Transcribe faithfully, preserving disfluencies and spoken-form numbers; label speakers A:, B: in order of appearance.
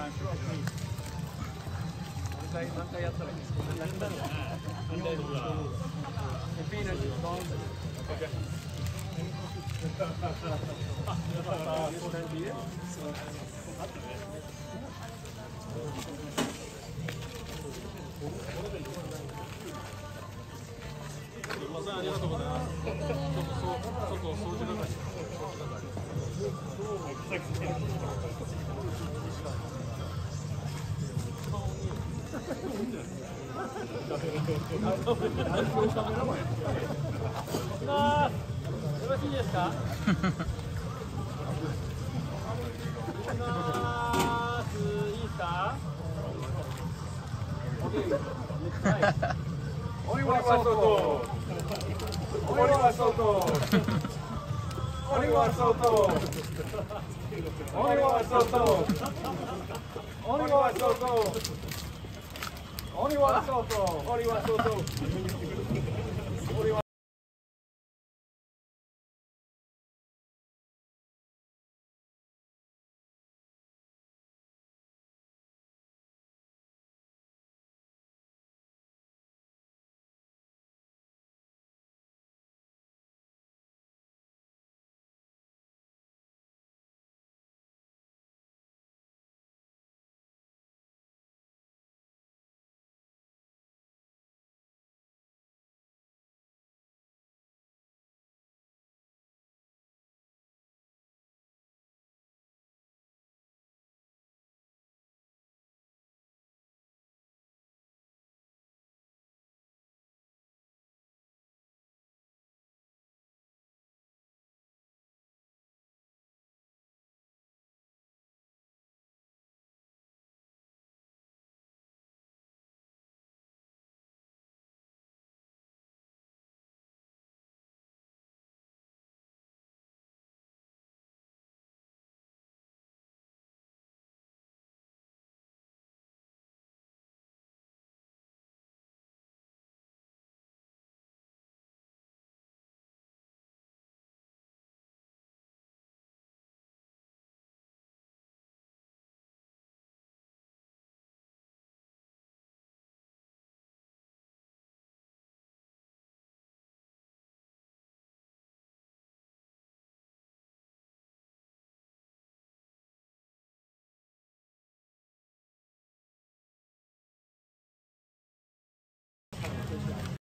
A: 回何回やったらいいですか？なくなる。ピーナッツドーン。
B: ありがとうございます。ちょっとそう、ちょっと掃除係。
A: よろしいですか？いいですか？
C: Only one Soto. Only one Soto. Only one Soto. Only one Soto. Only one Soto. Only one Soto. Only one Soto.